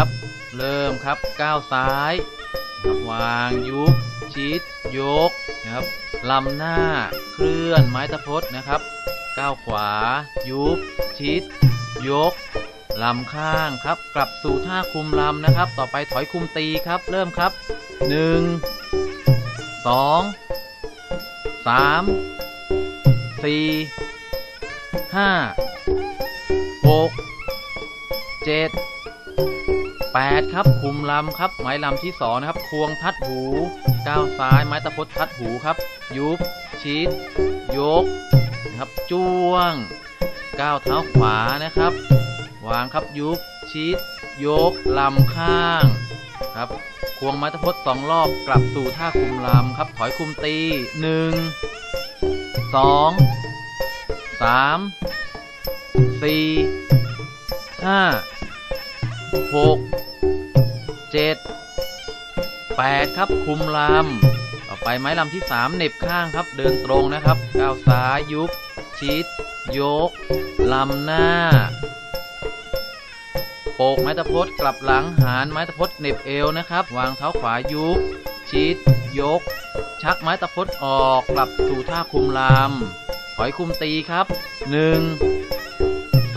ครับเริ่มครับก้าวซ้ายครับวางยุบชิดยกนะครับลำหน้าเคลื่อนไม้ตะพดนะครับก้าวขวายุบชิดยกลำข้างครับกลับสู่ท่าคุมลำนะครับต่อไปถอยคุมตีครับเริ่มครับ1 2 3 4 5 6 7 8ครับคุมลำครับไม้ลำที่2นะครับควงทัดหูก้าวซ้ายไม้ตะพดทัดหูครับยุบชิดยกนะครับจ้วงก้าวเท้าขวานะครับวางครับยุบชิดยกลำข้างครับควงไม้ตะพด2 รอบกลับสู่ท่าคุมลำครับถอยคุมตี1 2 3 4 5 6 7 8ครับคุมลำต่อไปไม้ลำที่3เหน็บข้างครับเดินตรงนะครับก้าวซ้ายยุบชิดยกลำหน้าโปกไม้ตะพดกลับหลังหารไม้ตะพดเหน็บเอวนะครับวางเท้าขวายุบชิดยกชักไม้ตะพดออกกลับสู่ท่าคุมลำถอยคุมตีครับ1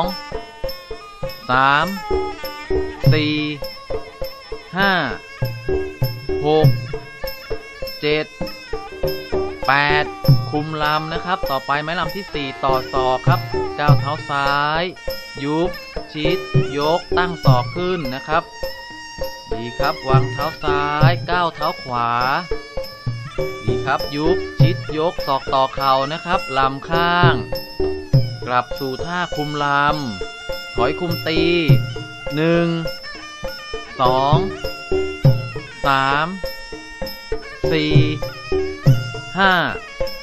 2 3 4 5 6 7 8คุมลำนะครับต่อไปไม้ลำที่4ต่อศอกครับก้าวเท้าซ้ายยุบชิดยกตั้งศอกขึ้นนะครับดีครับวางเท้าซ้ายก้าวเท้าขวาดีครับยุบชิดยกศอกต่อเข่านะครับลำข้างกลับสู่ท่าคุมลำถอยคุมตี1 2 3 4 5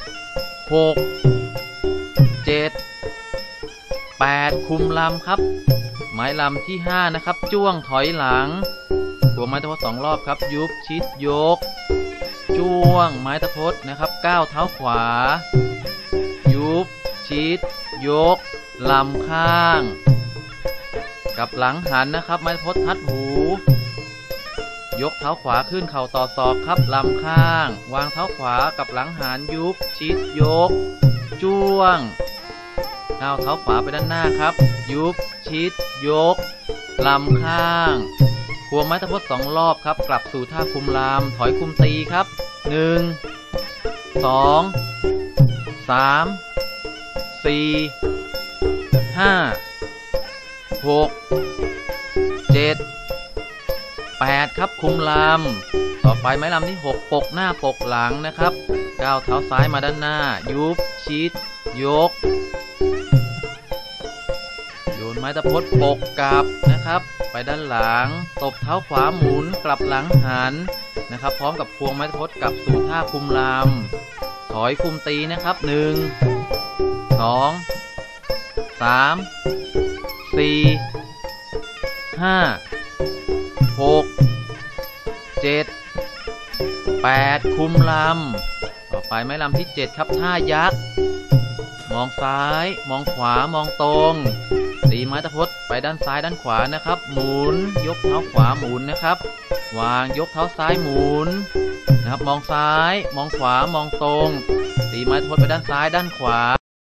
6 7 8คุมลำครับไม้ลำที่5นะครับจ้วงถอยหลังตัวไม้ตะพด2 รอบครับยุบชิดยกจ้วงไม้ตะพดนะครับก้าวเท้าขวายุบชิดยกลำข้างกับหลังหันนะครับไม้ตะพดทัดหูยกเท้าขวาขึ้นเข่าต่อศอกครับลำข้างวางเท้าขวากับหลังหันยุบชิดยกจ้วงก้าวเท้าขวาไปด้านหน้าครับยุบชิดยกลำข้างควงไม้ตะพด2 รอบครับกลับสู่ท่าคุมลำถอยคุมตีครับ1 2 3 4 5 6 7 8ครับคุมลำต่อไปไม้ลำที่6ปกหน้าปกหลังนะครับก้าวเท้าซ้ายมาด้านหน้ายุบชิดยกโยนไม้ตะพดปกกลับนะครับไปด้านหลังตบเท้าขวาหมุนกลับหลังหันนะครับพร้อมกับควงไม้ตะพดกลับสู่ท่าคุมลำถอยคุมตีนะครับ1 2 3 4 5 6 7 8คุมลำต่อไปไม้ลำที่7ครับท่ายักษ์มองซ้ายมองขวามองตรงตีไม้ตะพดไปด้านซ้ายด้านขวานะครับหมุนยกเท้าขวาหมุนนะครับวางยกเท้าซ้ายหมุนนะครับมองซ้ายมองขวามองตรงตีไม้ตะพดไปด้านซ้ายด้านขวา